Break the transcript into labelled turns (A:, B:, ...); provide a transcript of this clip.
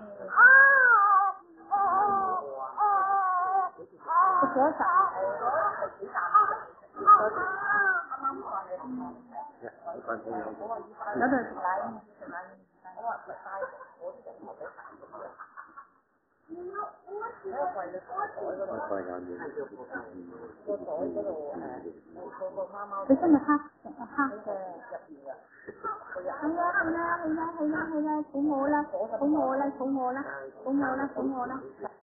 A: 個左手。有對食奶，我話食奶，我啲人唔使行嘅。你今日黑嘅入邊啊？係啊，抱我啦，抱我啦，抱我啦。